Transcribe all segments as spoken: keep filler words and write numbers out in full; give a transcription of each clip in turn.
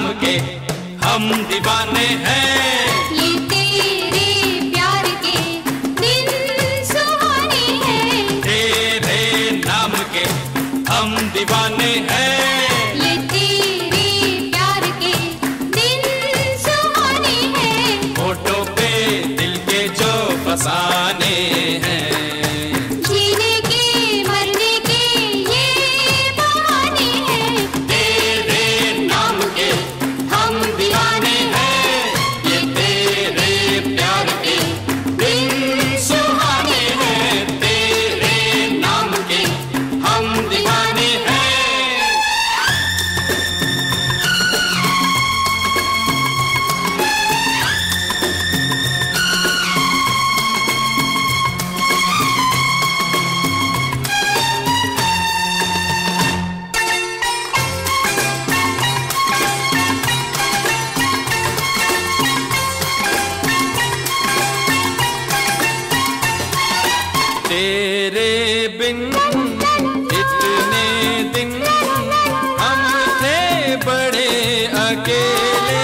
नाम के हम दीवाने हैं। ये तेरे प्यार के दिन सुहाने हैं। तेरे नाम के हम दीवाने हैं। ये तेरे प्यार के दिन सुहाने हैं। होठों पे दिल के जो फसाने हैं। तेरे बिन इतने दिन हम थे बड़े अकेले।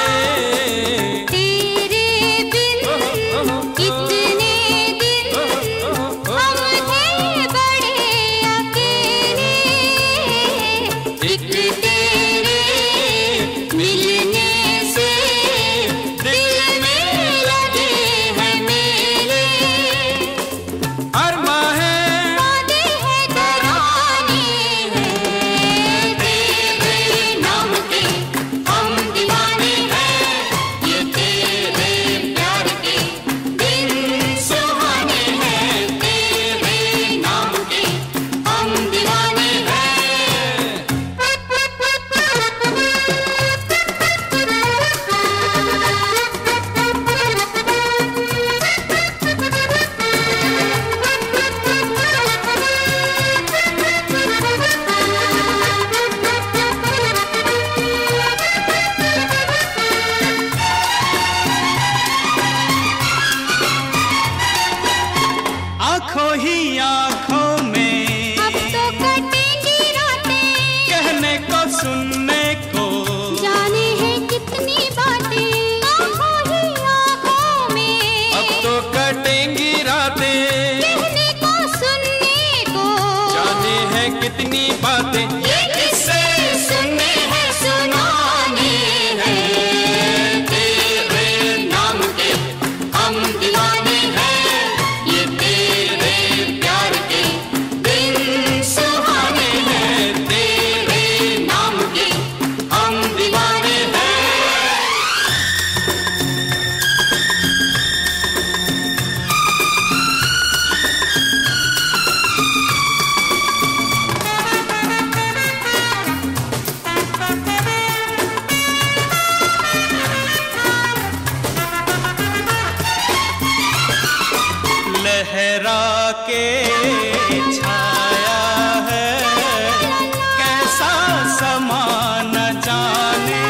तेरे बिन इतने दिन हम थे बड़े अकेले। एक तेरे मिलने से दिल में लगे हैं मेले। आँखों ही आँखों में अब तो कटेंगी रातें। कहने को सुनने को जाने हैं कितनी बातें। आँखों ही आँखों में अब तो कटेंगी रातें। कहने को सुनने को जाने हैं कितनी बातें। ये किस्से सुनने हैं सुनाने हैं। तेरे नाम के हम दीवाने हैं। ये तेरे प्यार के दिन सुहाने हैं। तेरे नाम के हम दीवाने हैं। लहरा के छाया है कैसा समा न जाने।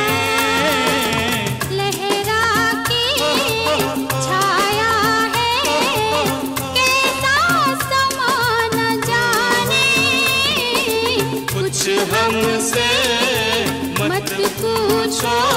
लहरा के छाया है कैसा समा न जाने। कुछ हमसे मत पूछो।